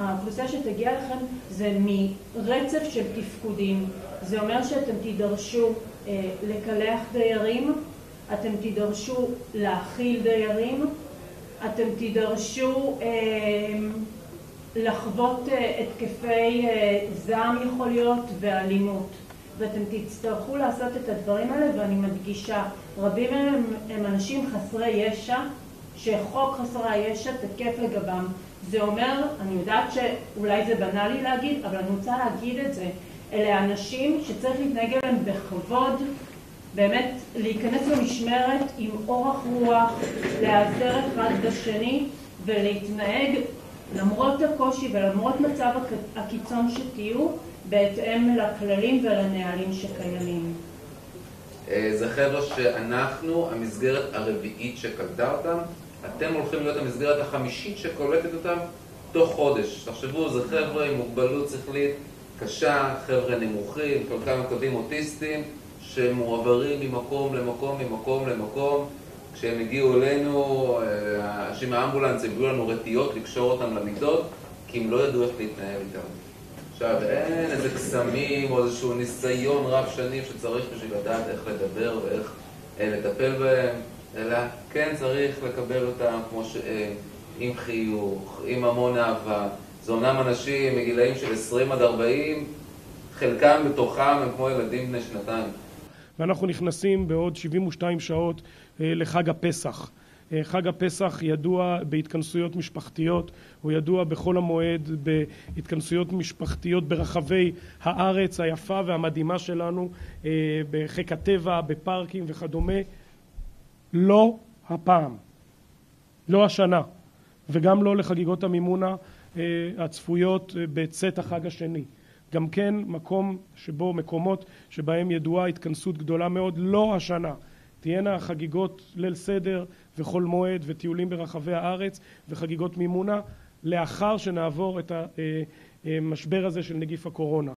האוכלוסייה שתגיע לכם זה מרצף של תפקודים. זה אומר שאתם תידרשו לקלח דיירים, אתם תידרשו להאכיל דיירים, אתם תידרשו לחוות התקפי זעם יכול להיות ואלימות. ואתם תצטרכו לעשות את הדברים האלה, ואני מדגישה, רבים מהם הם אנשים חסרי ישע, שחוק חסרי הישע תקף לגבם. זה אומר, אני יודעת שאולי זה בנאלי להגיד, אבל אני רוצה להגיד את זה. אלה אנשים שצריך להתנהג אליהם בכבוד, באמת להיכנס למשמרת עם אורח רוח, להיעזר אחד בשני ולהתנהג למרות הקושי ולמרות מצב הקיצון שתהיו, בהתאם לכללים ולנהלים שקיימים. זה חבר'ה שאנחנו, המסגרת הרביעית שקלטה אותם, אתם הולכים להיות המסגרת החמישית שקולטת אותם תוך חודש. תחשבו, זה חבר'ה עם מוגבלות שכלית קשה, חבר'ה נמוכים, חלקם מקבלים אוטיסטים, שמועברים ממקום למקום. כשהם הגיעו אלינו, אנשים מהאמבולנס הביאו לנו רטיות לקשור אותם למיטות, כי הם לא ידעו איך להתנהל איתם. עכשיו, אין איזה קסמים או איזשהו ניסיון רב שנים שצריך בשביל לדעת איך לדבר ואיך לטפל בהם, אלא כן צריך לקבל אותם כמו שהם, עם חיוך, עם המון אהבה. זה אומנם אנשים מגילאים של 20 עד 40, חלקם בתוכם הם כמו ילדים בני שנתיים. ואנחנו נכנסים בעוד 72 שעות לחג הפסח. חג הפסח ידוע בהתכנסויות משפחתיות, הוא ידוע בכל המועד בהתכנסויות משפחתיות ברחבי הארץ היפה והמדהימה שלנו, בחיק הטבע, בפארקים וכדומה. לא הפעם, לא השנה, וגם לא לחגיגות המימונה הצפויות בצאת החג השני. גם כן מקומות שבהם ידועה התכנסות גדולה מאוד, לא השנה. תהיינה חגיגות ליל סדר וכל מועד וטיולים ברחבי הארץ וחגיגות מימונה לאחר שנעבור את המשבר הזה של נגיף הקורונה.